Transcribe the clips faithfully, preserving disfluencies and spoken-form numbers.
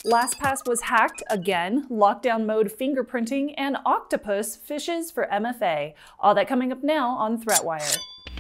LastPass was hacked again, lockdown mode fingerprinting, and Oktapus Phishes for M F A. All that coming up now on ThreatWire.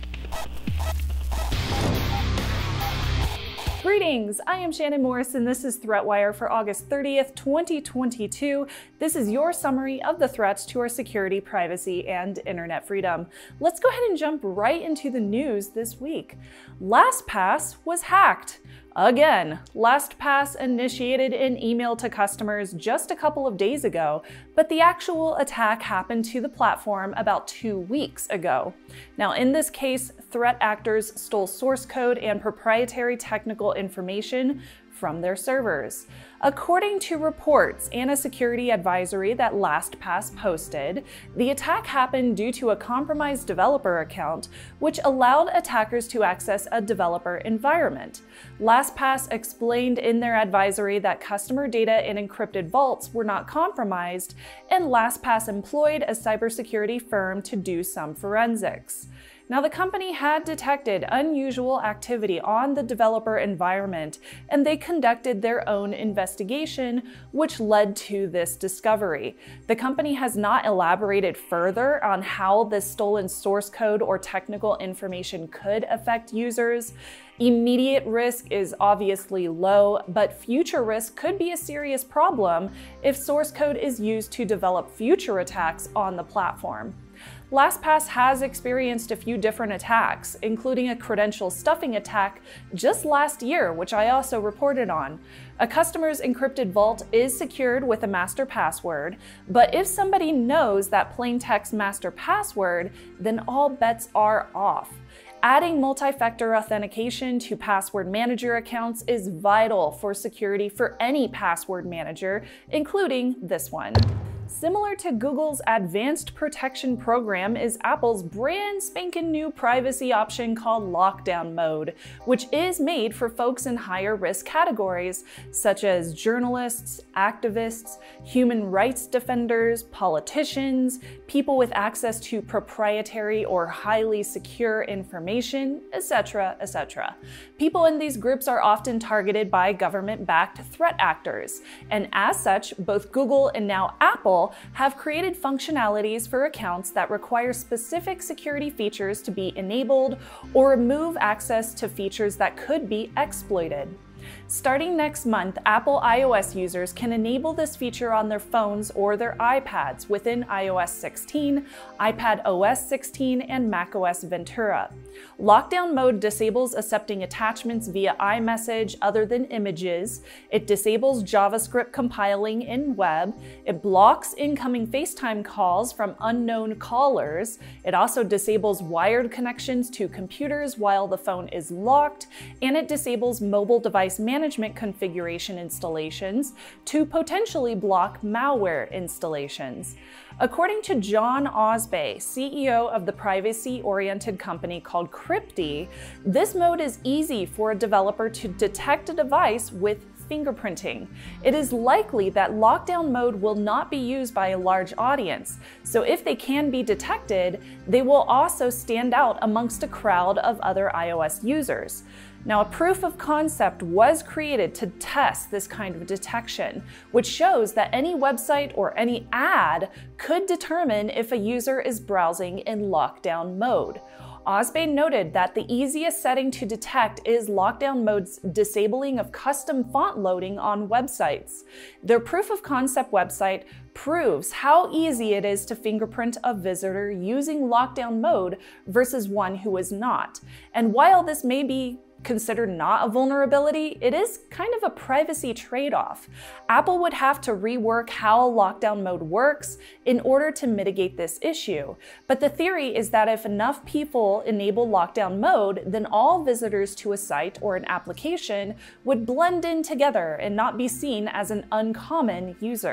Greetings, I am Shannon Morse and this is ThreatWire for August thirtieth, twenty twenty-two. This is your summary of the threats to our security, privacy, and internet freedom. Let's go ahead and jump right into the news this week. LastPass was hacked. Again, LastPass initiated an email to customers just a couple of days ago, but the actual attack happened to the platform about two weeks ago. Now, in this case, threat actors stole source code and proprietary technical information from their servers. According to reports and a security advisory that LastPass posted, the attack happened due to a compromised developer account, which allowed attackers to access a developer environment. LastPass explained in their advisory that customer data in encrypted vaults were not compromised, and LastPass employed a cybersecurity firm to do some forensics. Now, the company had detected unusual activity on the developer environment, and they conducted their own investigation, which led to this discovery. The company has not elaborated further on how this stolen source code or technical information could affect users. Immediate risk is obviously low, but future risk could be a serious problem if source code is used to develop future attacks on the platform. LastPass has experienced a few different attacks, including a credential stuffing attack just last year, which I also reported on. A customer's encrypted vault is secured with a master password, but if somebody knows that plain text master password, then all bets are off. Adding multi-factor authentication to password manager accounts is vital for security for any password manager, including this one. Similar to Google's Advanced Protection Program is Apple's brand spanking new privacy option called Lockdown Mode, which is made for folks in higher risk categories such as journalists, activists, human rights defenders, politicians, people with access to proprietary or highly secure information, et cetera, et cetera. People in these groups are often targeted by government-backed threat actors, and as such, both Google and now Apple have created functionalities for accounts that require specific security features to be enabled or remove access to features that could be exploited. Starting next month, Apple iOS users can enable this feature on their phones or their iPads within i O S sixteen, iPad O S sixteen, and macOS Ventura. Lockdown mode disables accepting attachments via iMessage other than images. It disables JavaScript compiling in web. It blocks incoming FaceTime calls from unknown callers. It also disables wired connections to computers while the phone is locked, and it disables mobile device management configuration installations to potentially block malware installations. According to John Osbey, C E O of the privacy-oriented company called Crypty, this mode is easy for a developer to detect a device with fingerprinting. It is likely that lockdown mode will not be used by a large audience, so if they can be detected, they will also stand out amongst a crowd of other iOS users. Now, a proof of concept was created to test this kind of detection, which shows that any website or any ad could determine if a user is browsing in lockdown mode. Osbey noted that the easiest setting to detect is lockdown mode's disabling of custom font loading on websites. Their proof of concept website proves how easy it is to fingerprint a visitor using lockdown mode versus one who is not. And while this may be considered not a vulnerability, it is kind of a privacy trade-off. Apple would have to rework how lockdown mode works in order to mitigate this issue. But the theory is that if enough people enable lockdown mode, then all visitors to a site or an application would blend in together and not be seen as an uncommon user.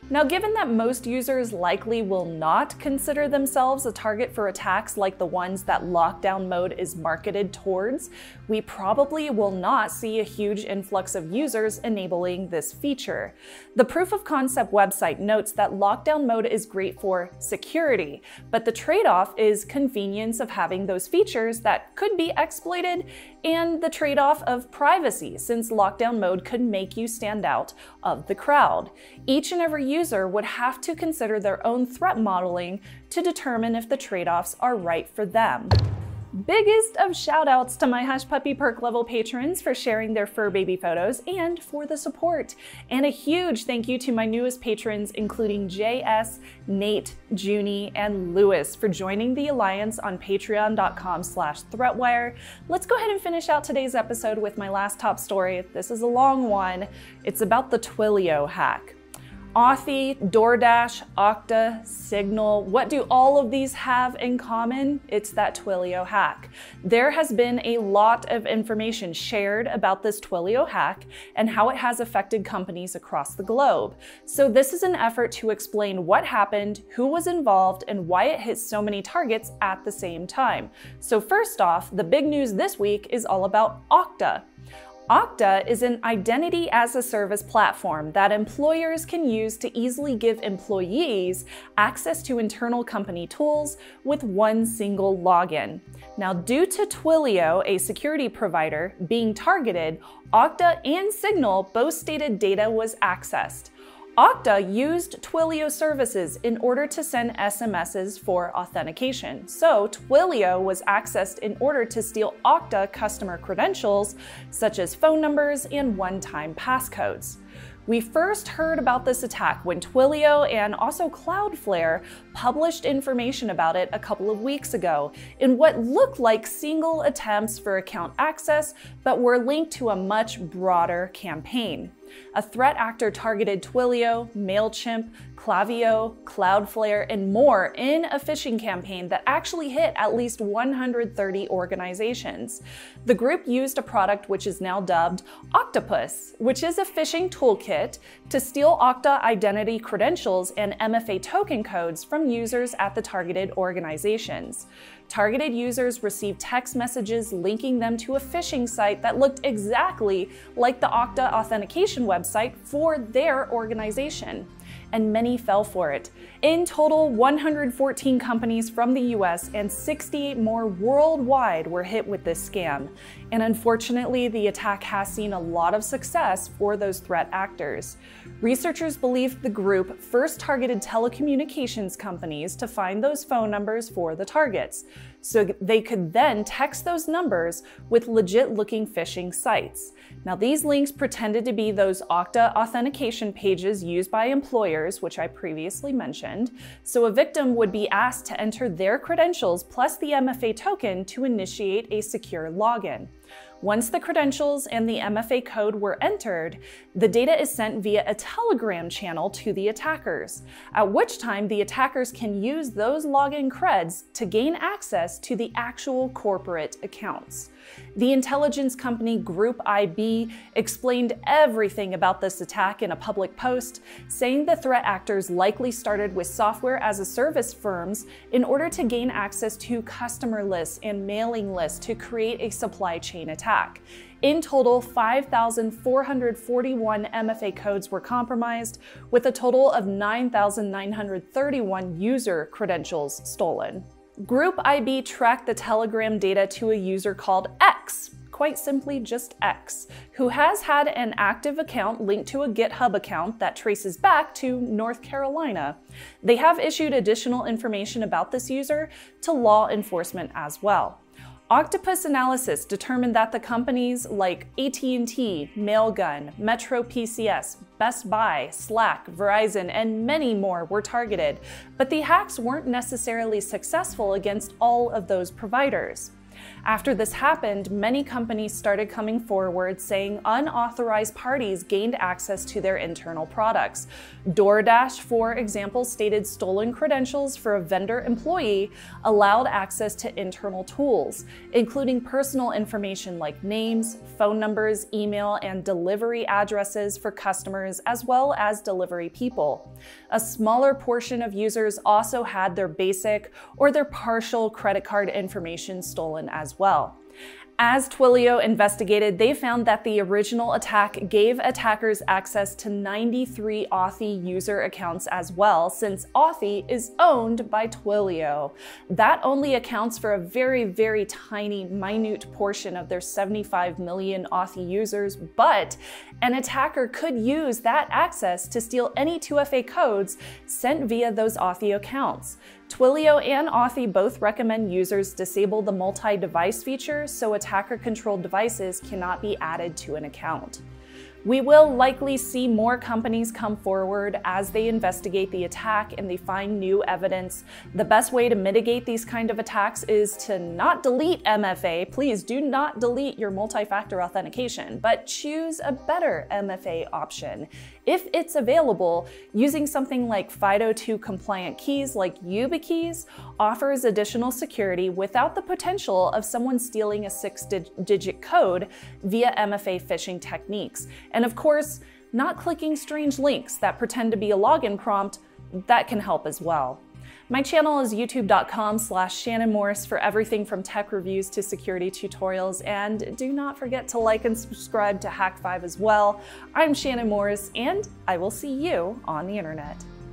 Now, given that most users likely will not consider themselves a target for attacks like the ones that lockdown mode is marketed towards, we probably will not see a huge influx of users enabling this feature. The proof of concept website notes that lockdown mode is great for security, but the trade-off is convenience of having those features that could be exploited and the trade-off of privacy, since lockdown mode could make you stand out of the crowd. Each and every user would have to consider their own threat modeling to determine if the trade-offs are right for them. Biggest of shout outs to my Hush Puppy Perk level patrons for sharing their fur baby photos and for the support. And a huge thank you to my newest patrons, including J S, Nate, Junie, and Lewis for joining the alliance on patreon dot com slash threatwire. Let's go ahead and finish out today's episode with my last top story. This is a long one. It's about the Twilio hack. Authy, DoorDash, Okta, Signal, what do all of these have in common? It's that Twilio hack. There has been a lot of information shared about this Twilio hack and how it has affected companies across the globe. So this is an effort to explain what happened, who was involved, and why it hit so many targets at the same time. So first off, the big news this week is all about Okta. Okta is an identity as a service platform that employers can use to easily give employees access to internal company tools with one single login. Now, due to Twilio, a security provider, being targeted, Okta and Signal both stated data was accessed. Okta used Twilio services in order to send S M Ses for authentication. So Twilio was accessed in order to steal Okta customer credentials, such as phone numbers and one-time passcodes. We first heard about this attack when Twilio and also Cloudflare published information about it a couple of weeks ago in what looked like single attempts for account access, but were linked to a much broader campaign. A threat actor targeted Twilio, MailChimp, Klaviyo, Cloudflare, and more in a phishing campaign that actually hit at least one hundred thirty organizations. The group used a product which is now dubbed Oktapus, which is a phishing toolkit to steal Okta identity credentials and M F A token codes from users at the targeted organizations. Targeted users received text messages linking them to a phishing site that looked exactly like the Okta authentication website for their organization, and many fell for it. In total, one hundred fourteen companies from the U S and sixty-eight more worldwide were hit with this scam. And unfortunately, the attack has seen a lot of success for those threat actors. Researchers believe the group first targeted telecommunications companies to find those phone numbers for the targets, so they could then text those numbers with legit-looking phishing sites. Now, these links pretended to be those Okta authentication pages used by employers, which I previously mentioned, so a victim would be asked to enter their credentials plus the M F A token to initiate a secure login. Once the credentials and the M F A code were entered, the data is sent via a Telegram channel to the attackers, at which time the attackers can use those login creds to gain access to the actual corporate accounts. The intelligence company Group I B explained everything about this attack in a public post, saying the threat actors likely started with software as a service firms in order to gain access to customer lists and mailing lists to create a supply chain attack. In total, five thousand four hundred forty-one M F A codes were compromised, with a total of nine thousand nine hundred thirty-one user credentials stolen. Group I B tracked the Telegram data to a user called X, quite simply just X, who has had an active account linked to a GitHub account that traces back to North Carolina. They have issued additional information about this user to law enforcement as well. Octopus analysis determined that the companies like A T and T, Mailgun, Metro P C S, Best Buy, Slack, Verizon, and many more were targeted, but the hacks weren't necessarily successful against all of those providers. After this happened, many companies started coming forward saying unauthorized parties gained access to their internal products. DoorDash, for example, stated stolen credentials for a vendor employee allowed access to internal tools, including personal information like names, phone numbers, email, and delivery addresses for customers as well as delivery people. A smaller portion of users also had their basic or their partial credit card information stolen as well. As Twilio investigated, they found that the original attack gave attackers access to ninety-three Authy user accounts as well, since Authy is owned by Twilio. That only accounts for a very, very tiny, minute portion of their seventy-five million Authy users, but an attacker could use that access to steal any two F A codes sent via those Authy accounts. Twilio and Authy both recommend users disable the multi-device feature so attacker-controlled devices cannot be added to an account. We will likely see more companies come forward as they investigate the attack and they find new evidence. The best way to mitigate these kind of attacks is to not delete M F A. Please do not delete your multi-factor authentication, but choose a better M F A option. If it's available, using something like FIDO two compliant keys like YubiKeys offers additional security without the potential of someone stealing a six-digit code via M F A phishing techniques. And of course, not clicking strange links that pretend to be a login prompt, that can help as well. My channel is youtube dot com slash Shannon Morse for everything from tech reviews to security tutorials, and do not forget to like and subscribe to Hack five as well. I'm Shannon Morse, and I will see you on the internet.